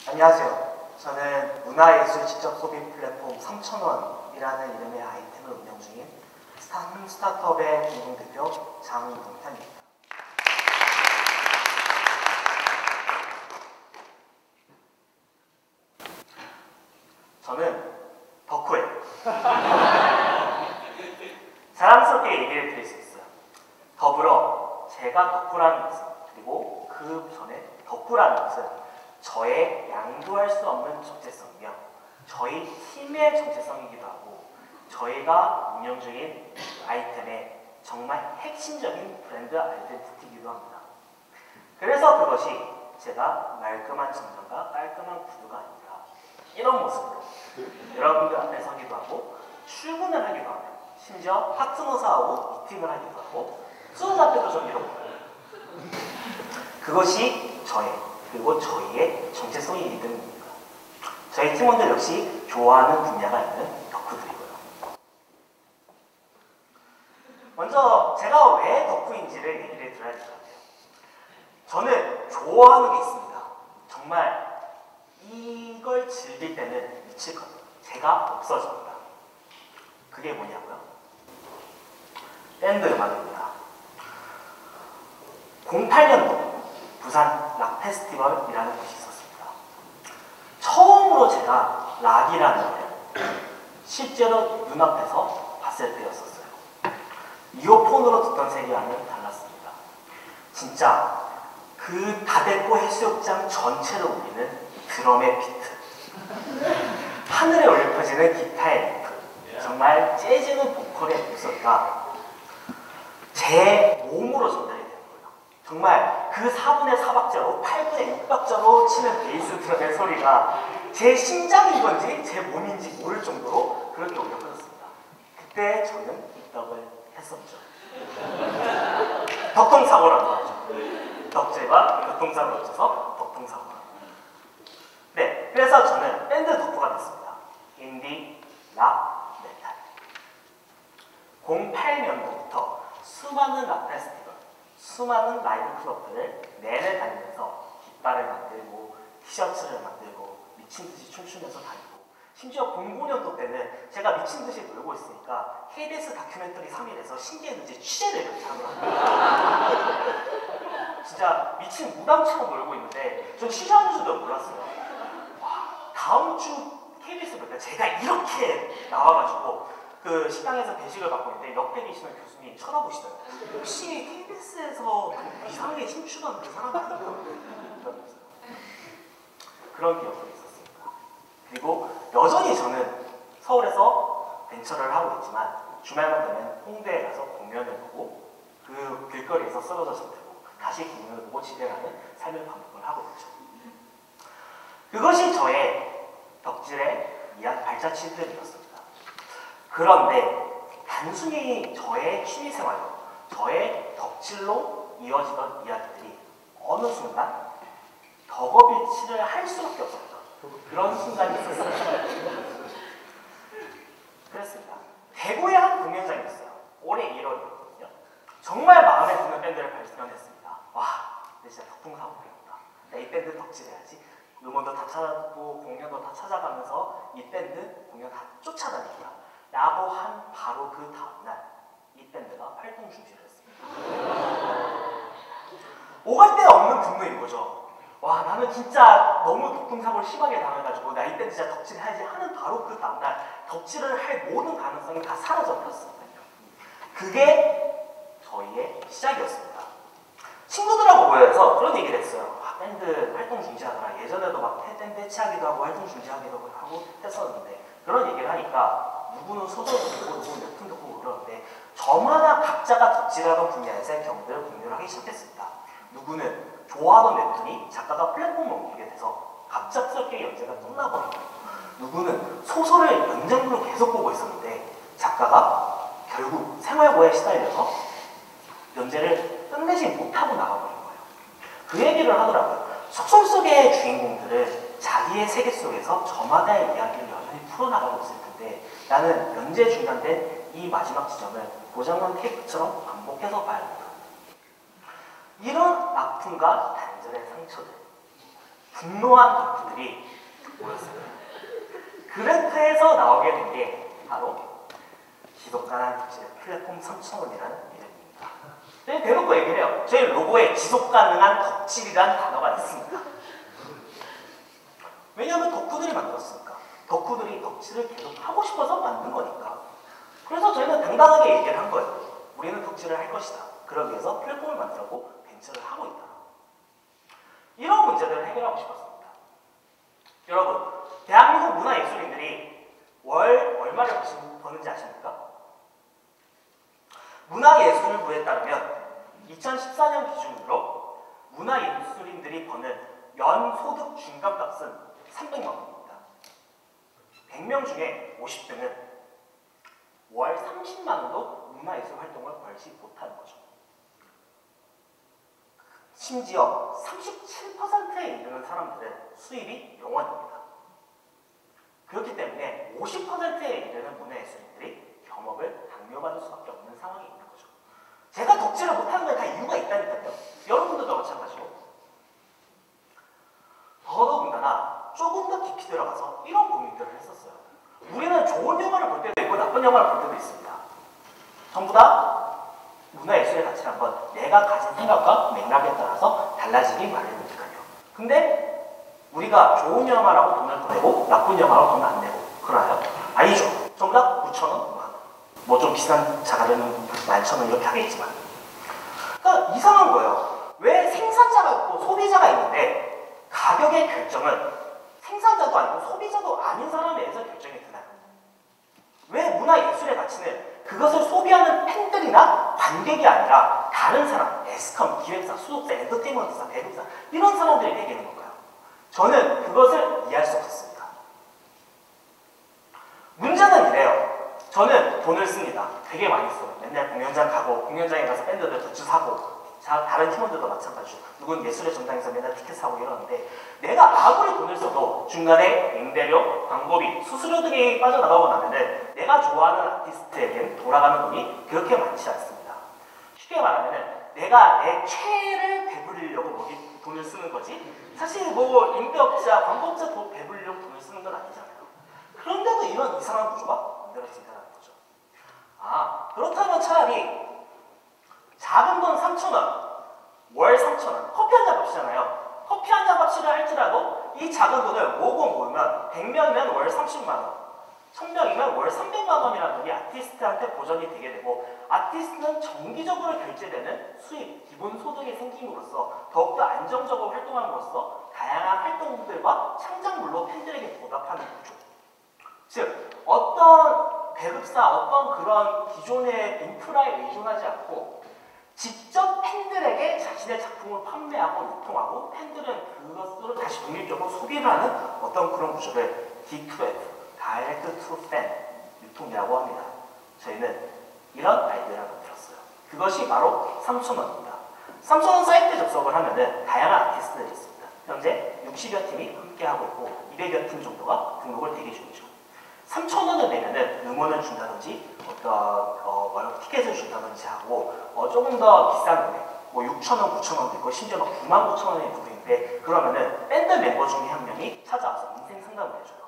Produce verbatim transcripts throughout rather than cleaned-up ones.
안녕하세요. 저는 문화예술 직접 소비 플랫폼 삼천원이라는 이름의 아이템을 운영 중인 스타, 스타트업의 공동대표 장동현입니다. 저는 덕후예요. 자랑스럽게 얘기를 드릴 수 있어요. 더불어 제가 덕후라는 것은, 그리고 그 전에 덕후라는 것은 저의 양도할 수 없는 정체성이며 저희 팀의 정체성이기도 하고 저희가 운영 중인 아이템의 정말 핵심적인 브랜드 아이덴티티이기도 합니다. 그래서 그것이 제가 말끔한 정장과 깔끔한 구두가 아니라 이런 모습으로 여러분들 앞에 서기도 하고 출근을 하기도 하고 심지어 파트너사하고 미팅을 하기도 하고 수업 앞에도 좀 이러고 그것이 저의 그리고 저희의 정체성이기 때문입니다. 저희 팀원들 역시 좋아하는 분야가 있는 덕후들이고요. 먼저 제가 왜 덕후인지를 얘기를 드려야 될 것 같아요. 저는 좋아하는 게 있습니다. 정말 이걸 즐길 때는 미칠 거예요. 제가 없어집니다. 그게 뭐냐고요? 밴드 음악입니다. 공팔 년도 부산 락 페스티벌이라는 곳이 있었습니다. 처음으로 제가 락이라는 걸 실제로 눈앞에서 봤을 때였었어요. 이어폰으로 듣던 세계와는 달랐습니다. 진짜 그 다대포 해수욕장 전체를 울리는 드럼의 비트, 하늘에 올려 퍼지는 기타의 리프, 정말 재즈는 보컬의 목소리가 제 몸으로 전달이 되는 거예요. 정말 그 사분의 사박자로 팔분의 육박자로 치는 베이스 드럼의 소리가 제 심장인 건지 제 몸인지 모를 정도로 그렇게 울려 퍼졌습니다. 그때 저는 입덕을 했었죠. 덕통사고라고 하죠. 덕질과 교통사고를 합쳐서 덕통사고. 네, 그래서 저는 밴드 덕후가 됐습니다. 인디, 락, 메탈. 공팔 년도부터 수많은 락 페스티벌, 수많은 라이브 클럽들을 내내 다니면서 깃발을 만들고 티셔츠를 만들고 미친듯이 춤추면서 다니고 심지어 공구 년도 때는 제가 미친듯이 놀고 있으니까 케이비에스 다큐멘터리 삼 일에서 신기했는지 취재를 이렇게 하더라고요. 진짜 미친 무당처럼 놀고 있는데 전 취재하는 줄도 몰랐어요. 와, 다음 주 케이비에스 볼 때 제가 이렇게 나와가지고 그 식당에서 배식을 받고 있는데 옆에 계시는 교수님이 쳐다보시더라고요. 혹시 케이비에스에서 그 이상하게 춤추던 그 사람 아닌가? 그런 기억도 있었습니다. 그리고 여전히 저는 서울에서 벤처를 하고 있지만 주말만 되면 홍대에 가서 공연을 보고 그 길거리에서 쓰러져서 들고 다시 공연을 보고 집에 가는 삶의 반복을 하고 있죠. 그것이 저의 덕질의 발자취들이었습니다. 그런데 단순히 저의 취미생활로 저의 덕질로 이어지던 이야기들이 어느 순간 덕업일치를 할 수밖에 없었던 그런 순간이 있었어요. 그랬습니다. 대구의 한 공연장이었어요. 올해 일월이었거든요. 정말 마음에 드는 밴드를 발견했습니다. 와, 근데 진짜 덕풍사고였다. 나 이 밴드 덕질해야지. 음원도 다 찾아보고 공연도 다 찾아가면서 이 밴드 공연 다 쫓아다니자 라고 한 바로 그 다음날 이 밴드가 활동 중지를 했습니다. 오갈 데 없는 분노인 거죠. 와, 나는 진짜 너무 덕풍사고를 심하게 당해가지고 나 이 밴드 진짜 덕질해야지 하는 바로 그 다음날 덕질을 할 모든 가능성이 다 사라져버렸습니다. 그게 저희의 시작이었습니다. 친구들하고 모여서 그런 얘기를 했어요. 아, 밴드 활동 중지하더라. 예전에도 막 밴드 해체하기도 하고 활동 중지하기도 하고 했었는데 그런 얘기를 하니까 누구는 소설도 듣고 누구는 웹툰도 보고 그러는데 저마다 각자가 덕질하던 분야에서의 경험들을 공유를 하기 시작했습니다. 누구는 좋아하던 웹툰이 작가가 플랫폼을 옮기게 돼서 갑작스럽게 연재가 끝나버리고 누구는 소설을 연장으로 계속 보고 있었는데 작가가 결국 생활고에 시달려서 연재를 끝내지 못하고 나가버린 거예요. 그 얘기를 하더라고요. 소설 속의 주인공들은 자기의 세계 속에서 저마다의 이야기를 여전히 풀어나가고 있을 텐데 나는 연재 중단된 이 마지막 지점을 고장난 테이프처럼 반복해서 봐야 합니다. 이런 아픔과 단절의 상처들, 분노한 덕후들이 모였어요. 그렇게해서 나오게 된 게 바로 지속가능한 덕질의 플랫폼 삼천원이라는 이름입니다. 저희 대놓고 얘기를 해요. 저희 로고에 지속가능한 덕질이라는 단어가 있습니다. 왜냐하면 덕후들이 만들었으니까. 덕후들이 덕질을 계속 하고 싶어서 만든 거니까. 그래서 저희는 당당하게 얘기를 한 거예요. 우리는 덕질을 할 것이다. 그러기 위해서 플랫폼을 만들었고 벤처를 하고 있다. 이런 문제들을 해결하고 싶었습니다. 여러분, 대한민국 문화예술인들이 월 얼마를 버는지 아십니까? 문화예술부에 따르면 이천십사 년 기준으로 문화예술인들이 버는 연 소득 중간값은 삼백만 원입니다. 백 명 중에 오십 등은 월 삼십만 원도 문화예술 활동을 벌지 못하는 거죠. 심지어 삼십칠 퍼센트에 이르는 사람들은 수입이 영 원입니다. 그렇기 때문에 오십 퍼센트에 이르는 문화예술인들이 겸업을 강요받을 수밖에 없는 상황이 있는 거죠. 제가 덕질을 못하는 건 다 이유가 있다니까요. 여러분들도 마찬가지고. 더더군다나 조금 더 깊이 들어가서 이런 고민들을 했었어요. 우리는 좋은 영화를 볼 때도 있고 나쁜 영화를 볼 때도 있습니다. 전부 다 문화예술의 가치란 건 내가 가진 생각과 맥락에 따라서 달라지기 마련이니까요. 근데 우리가 좋은 영화라고 돈을 더 내고 나쁜 영화라고 돈을 안 내고 그러나요? 아니죠. 전부 다 구천 원, 뭐 좀 비싼 자가는 만천 원 이렇게 하겠지만, 그러니까 이상한 거예요. 왜 생산자가 있고 소비자가 있는데 가격의 결정은 생산자도 아니고 소비자도 아닌 사람에 의해서 결정이 되나요? 왜 문화예술의 가치는 그것을 소비하는 팬들이나 관객이 아니라 다른 사람, 에스컴, 기획사, 수속사, 엔터테인먼트사, 배급사 이런 사람들이 내기는 건가요? 저는 그것을 이해할 수 없었습니다. 문제는 이래요. 저는 돈을 씁니다. 되게 많이 써요. 맨날 공연장 가고 공연장에 가서 밴드들 굿즈 사고 자, 다른 팀원들도 마찬가지죠. 누군 예술의 전당에서 맨날 티켓 사고 이러는데 내가 아무리 돈을 써도 중간에 임대료, 광고비, 수수료 등이 빠져나가고 나면은 내가 좋아하는 아티스트에겐 돌아가는 돈이 그렇게 많지 않습니다. 쉽게 말하면은 내가 내 최애를 배부리려고 뭐 돈을 쓰는 거지 사실 뭐 임대업자, 광고업자 돈 배부리려고 돈을 쓰는 건 아니잖아요. 그런데도 이런 이상한 구조가 만들어진다는 거죠. 아, 그렇다면 차라리 작은 돈 삼천 원, 월 삼천 원, 커피 한 잔 값이잖아요. 커피 한 잔 값이라 할지라도 이 작은 돈을 모으고 모으면 백 명이면 월 삼십만 원, 천 명이면 월 삼백만 원이라는 돈이 아티스트한테 보전이 되게 되고 아티스트는 정기적으로 결제되는 수입, 기본 소득이 생김으로써 더욱더 안정적으로 활동함으로써 다양한 활동들과 창작물로 팬들에게 보답하는 구조. 즉, 어떤 배급사, 어떤 그런 기존의 인프라에 의존하지 않고 직접 팬들에게 자신의 작품을 판매하고 유통하고 팬들은 그것으로 다시 독립적으로 소비를 하는 어떤 그런 구조를 디 투 에프, Direct to Fan 유통이라고 합니다. 저희는 이런 아이디어를 만들었어요. 그것이 바로 삼천 원입니다. 삼천 원 사이트에 접속을 하면은 다양한 아티스트들이 있습니다. 현재 육십여 팀이 함께하고 있고 이백여 팀 정도가 등록을 대기 중이죠. 삼천 원을 내면은 음원을 준다든지 어떤 어, 뭐 티켓을 준다든지 하고 어, 조금 더 비싼 금액 뭐 육천 원, 구천 원도 있고 심지어 막 구만 구천 원의 부분인데 그러면은 밴드 멤버 중에 한 명이 찾아와서 인생 상담을 해줘요.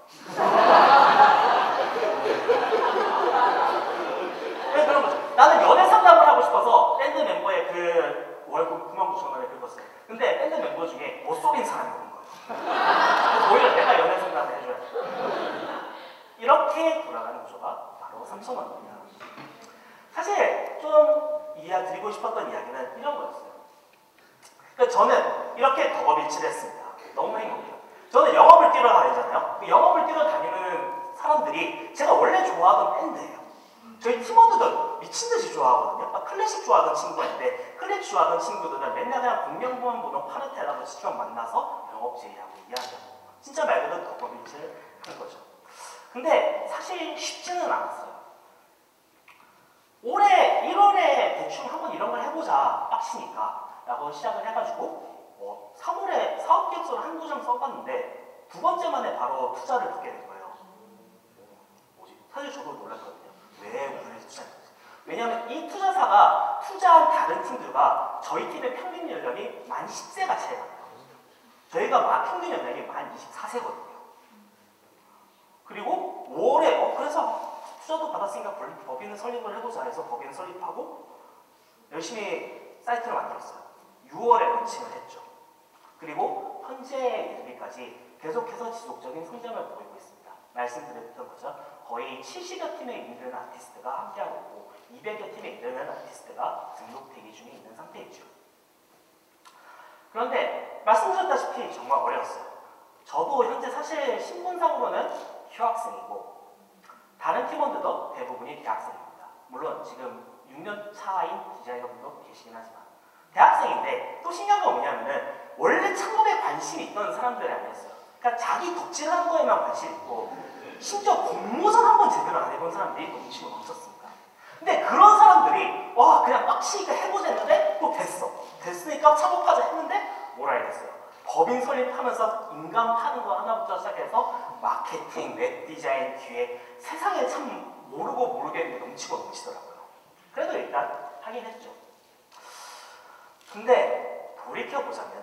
왜 그런 거죠? 나는 연애 상담을 하고 싶어서 밴드 멤버의 그 월급 구만 구천 원을 긁었어요. 근데 밴드 멤버 중에 못쏠린 사람이 오는 거예요. 오히려 내가 연애 상담을 해줘야 돼. 이렇게 돌아가는 구조가 바로 삼천 원입니다. 사실 좀 이해 드리고 싶었던 이야기는 이런 거였어요. 그러니까 저는 이렇게 덕업일치를 했습니다. 너무 행복해요. 저는 영업을 뛰러 다니잖아요. 그 영업을 뛰러 다니는 사람들이 제가 원래 좋아하던 밴드예요. 저희 팀원들도 미친듯이 좋아하거든요. 막 클래식 좋아하던 친구인데 클래식 좋아하던 친구들은 맨날 그냥 공명보험 보는 파르테라고 직접 만나서 영업 제의하고 이야기하고 진짜 말 그대로 덕업일치를 한 거죠. 근데 사실 쉽지는 않았어요. 올해 일월에 대충 한번 이런 걸 해보자 빡치니까 라고 시작을 해가지고 어, 삼월에 사업계획서를 한두 장 써봤는데 두 번째 만에 바로 투자를 받게 된 거예요. 뭐지? 사실 저도 놀랐거든요. 왜 우리를 투자했는지. 왜냐하면 이 투자사가 투자한 다른 팀들과 저희 팀의 평균 연령이 만 십 세가 차이가 나요. 저희가 막 평균 연령이 만 이십사 세거든요. 그리고 오월에 어 그래서 투자도 받았으니까 법인을 설립을 해보자 해서 법인을 설립하고 열심히 사이트를 만들었어요. 유월에 런칭을 했죠. 그리고 현재에 이르기까지 계속해서 지속적인 성장을 보이고 있습니다. 말씀드렸던 거죠. 거의 칠십여 팀에 이르는 아티스트가 함께하고 있고 이백여 팀에 이르는 아티스트가 등록 대기 중에 있는 상태이죠. 그런데 말씀드렸다시피 정말 어려웠어요. 저도 현재 사실 신분상으로는 휴학생이고 다른 팀원들도 대부분이 대학생입니다. 물론 지금 육 년 차인 디자이너분도 계시긴 하지만 대학생인데 또 신기한 건 뭐냐면은 원래 창업에 관심이 있던 사람들이 아니었어요. 그러니까 자기 덕질하는 거에만 관심이 있고 심지어 공모전 한번 제대로 안 해본 사람들이 넘치고 넘쳤습니다. 근데 그런 사람들이 와 그냥 빡치니까 해보자 했는데 또 됐어. 됐으니까 창업하자 했는데 뭘 알겠어요. 법인 설립하면서 인간 파는 거 하나부터 시작해서 마케팅, 웹 디자인, 기획 세상에 참 모르고 모르겠는데 넘치고 넘치더라고요. 그래도 일단 하긴 했죠. 근데 돌이켜보자면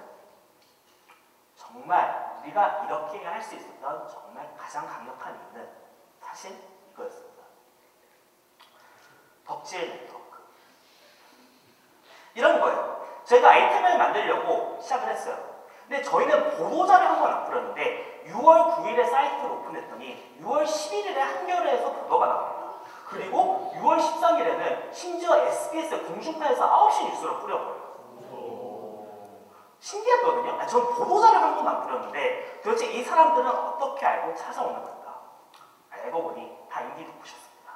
정말 우리가 이렇게 할 수 있었던 정말 가장 강력한 이유는 사실 이거였습니다. 덕질 네트워크. 이런 거예요. 저희가 아이템을 만들려고 시작을 했어요. 근데 저희는 보도자료 한 번 안 뿌렸는데 유월 구일에 사이트를 오픈했더니 유월 십일일에 한겨레에서 보도가 나옵니다. 그리고 유월 십삼일에는 심지어 에스비에스 공중파에서 아홉 시 뉴스로 뿌려버려요. 신기했거든요. 아니, 전 보도자료 한 번도 안 뿌렸는데 도대체 이 사람들은 어떻게 알고 찾아오는 걸까? 알고 보니 다 인디 덕후셨습니다.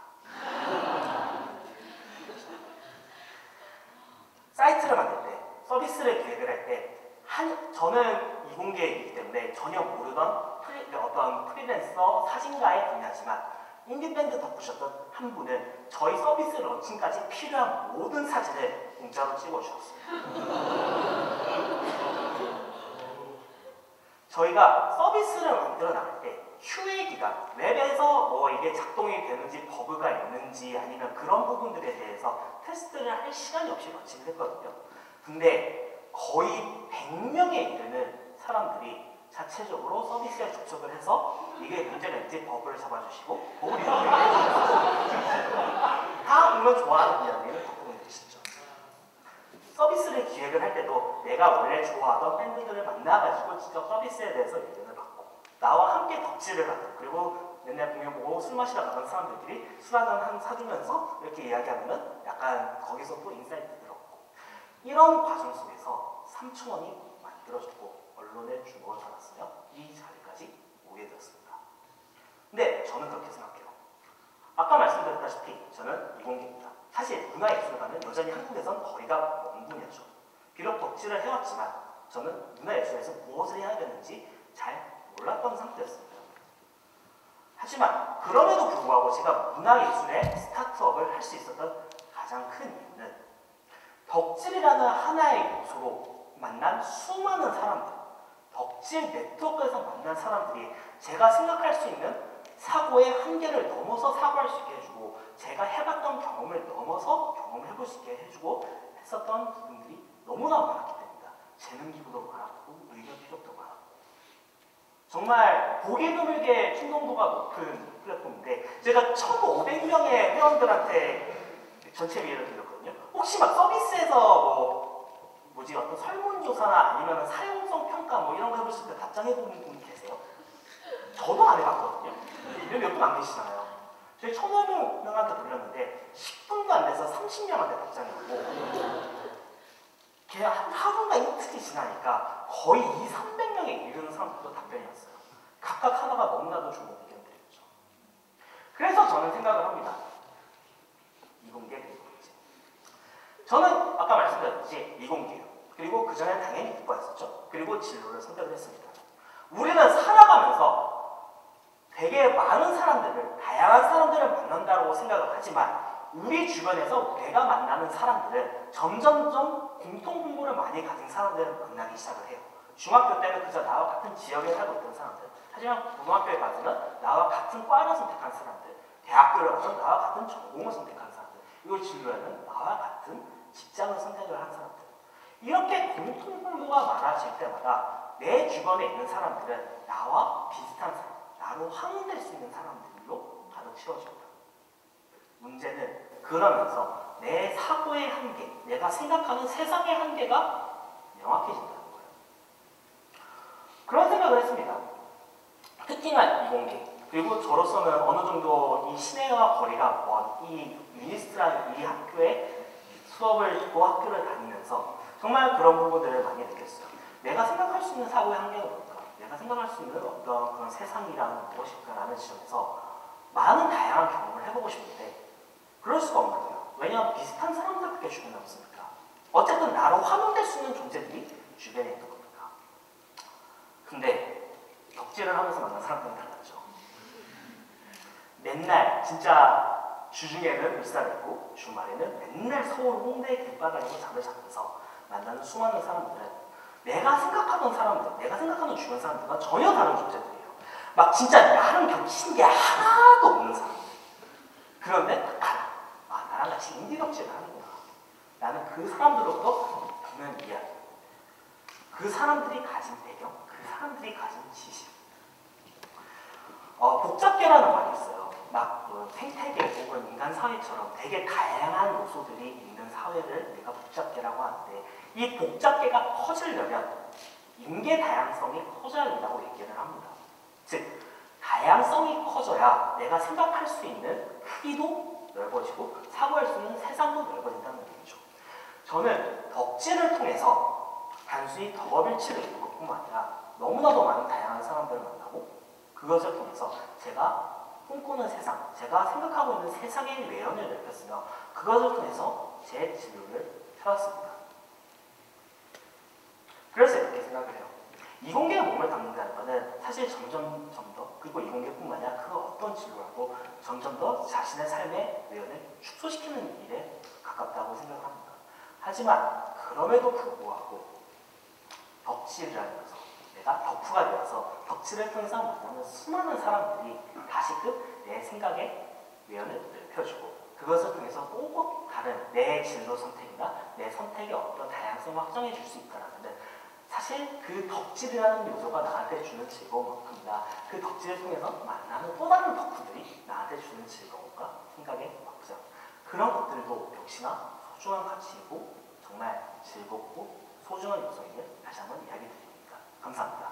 사이트를 만들 때, 서비스를 기획을 할 때 한, 저는 이공계이기 때문에 전혀 모르던 프리, 어떤 프리랜서 사진가의 분야지만 인디밴드 덕후셨던 한 분은 저희 서비스 런칭까지 필요한 모든 사진을 공짜로 찍어주셨어요. 저희가 서비스를 만들어 나갈 때 큐에이 기간, 웹에서 뭐 이게 작동이 되는지 버그가 있는지 아니면 그런 부분들에 대해서 테스트를 할 시간이 없이 런칭을 했거든요. 근데 거의 백 명에 이르는 사람들이 자체적으로 서비스에 접속을 해서 이게 문제가 있는지 버그를 잡아주시고 버그를 이렇게 다 물론 좋아하는 분야들은 덕분이시죠. 서비스를 기획을 할 때도 내가 원래 좋아하던 밴드들을 만나가지고 직접 서비스에 대해서 의견을 받고 나와 함께 덕질을 하고 그리고 맨날 공연 보고 술 마시러 가던 사람들끼리 술 한잔 한 사주면서 이렇게 이야기하면은 약간 거기서 또 인사이트를 얻고 이런 과정 속에서 삼천원이 만들어졌고 언론의 주목을 받았으며 이 자리까지 오게 되었습니다. 근데 저는 그렇게 생각해요. 아까 말씀드렸다시피 저는 이공계입니다. 사실 문화예술가는 여전히 한국에선 거리가 먼 분야죠. 비록 덕질을 해왔지만 저는 문화예술에서 무엇을 해야 되는지 잘 몰랐던 상태였습니다. 하지만 그럼에도 불구하고 제가 문화예술의 스타트업을 할 수 있었던 가장 큰 이유는 덕질이라는 하나의 요소로 만난 수많은 사람들, 덕질 네트워크에서 만난 사람들이 제가 생각할 수 있는 사고의 한계를 넘어서 사고할 수 있게 해주고 제가 해봤던 경험을 넘어서 경험해볼 수 있게 해주고 했었던 부분들이 너무나 많았기 때문입니다. 재능 기부도 많았고 의견 피력도 많았고 정말 보기 드물게 충동도가 높은 플랫폼인데 제가 천오백 명의 회원들한테 전체 비율을 드렸거든요. 혹시 막 서비스에서 뭐 뭐지 어떤 설문조사나 아니면 사용성 평가 뭐 이런 거 해보실 때 답장해보는 분 계세요? 저도 안 해봤거든요. 이런 몇 분 안 계시잖아요. 저희 천오백 명한테 돌렸는데 십 분도 안 돼서 삼십 명한테 답장이 오고 걔 하루가 이틀이 지나니까 거의 이백, 삼백 명에 이르는 사람들도 답변이 왔어요. 각각 하나가 너무나도 좋은 의견들이었죠. 그래서 저는 생각을 합니다. 이공계 그리고 이제 저는 아까 말씀드렸듯이 이공계예요. 그리고 그 전에 당연히 국가였었죠. 그리고 진로를 선택을 했습니다. 우리는 살아가면서 되게 많은 사람들을, 다양한 사람들을 만난다고 생각을 하지만 우리 주변에서 내가 만나는 사람들은 점점점 공통분모를 많이 가진 사람들을 만나기 시작을 해요. 중학교 때는 그저 나와 같은 지역에 살고 있던 사람들, 하지만 고등학교에 가서는 나와 같은 과를 선택한 사람들, 대학교를 가서 나와 같은 전공을 선택한 사람들, 이걸 진로에는 나와 같은 직장을 선택을 한 사람들, 이렇게 공통분모가 많아질 때마다 내 주변에 있는 사람들은 나와 비슷한 사람, 나로 환원될 수 있는 사람들로 가득 채워집니다. 문제는 그러면서 내 사고의 한계, 내가 생각하는 세상의 한계가 명확해진다는 거예요. 그런 생각을 했습니다. 특히나 이공계, 그리고 저로서는 어느 정도 이 시내와 거리가 먼 이 유니스트라는 이 학교에 수업을 듣고 학교를 다니면서 정말 그런 부분들을 많이 느꼈어요. 내가 생각할 수 있는 사고의 한계가 뭘까? 내가 생각할 수 있는 어떤 그런 세상이란 무엇일까라는 지점에서 많은 다양한 경험을 해보고 싶은데 그럴 수가 없는 거예요. 왜냐하면 비슷한 사람들밖에 주변에 없으니까. 어쨌든 나로 환원될 수 있는 존재들이 주변에 있는 겁니다. 근데 덕질을 하면서 만난 사람들은 달랐죠. 맨날 진짜 주중에는 울산에 있고 주말에는 맨날 서울 홍대 길바닥에서 잠을 자면서 만나는 수많은 사람들은 내가 생각하던 사람들, 내가 생각하는 주변 사람들과 전혀 다른 존재들이에요. 막 진짜 나랑 겹치는 게 하나도 없는 사람들. 그런데 딱 하나, 아 나랑 같이 인디 덕질을 하는구나. 나는 그 사람들로부터 듣는 이야기, 그 사람들이 가진 배경, 그 사람들이 가진 지식. 어, 복잡계라는 말이 있어요. 막 그 생태계 혹은 인간 사회처럼 되게 다양한 요소들이 있는 사회를 우리가 복잡계라고 하는데 이 복잡계가 커지려면 인계 다양성이 커져야 된다고 얘기를 합니다. 즉 다양성이 커져야 내가 생각할 수 있는 크기도 넓어지고 사고할 수 있는 세상도 넓어진다는 얘기죠. 저는 덕질을 통해서 단순히 덕업일치를 이룬 것뿐만 아니라 너무나도 많은 다양한 사람들을 만나고 그것을 통해서 제가 꿈꾸는 세상, 제가 생각하고 있는 세상의 외연을 넓혔으며 그것을 통해서 제 진로를 펴왔습니다. 그래서 이렇게 생각을 해요. 이공계에 몸을 담는다는 것은 사실 점점 점 더, 그리고 이공계뿐만 아니라 그 어떤 진로라도 점점 더 자신의 삶의 외연을 축소시키는 일에 가깝다고 생각을 합니다. 하지만 그럼에도 불구하고 덕질이라는 것은 내가 덕후가 되어서 덕질을 통해서 만나는 수많은 사람들이 다시금 내 생각의 외연을 넓혀주고 그것을 통해서 또 다른 내 진로 선택이나 내 선택의 어떤 다양성을 확정해 줄 수 있다는 사실 그 덕질이라는 요소가 나한테 주는 즐거움만큼이나 그 덕질을 통해서 만나는 또 다른 덕후들이 나한테 주는 즐거움과 생각의 확장 그런 것들도 역시나 소중한 가치이고 정말 즐겁고 소중한 요소임을 다시 한번 이야기 드립니다. 감사합니다.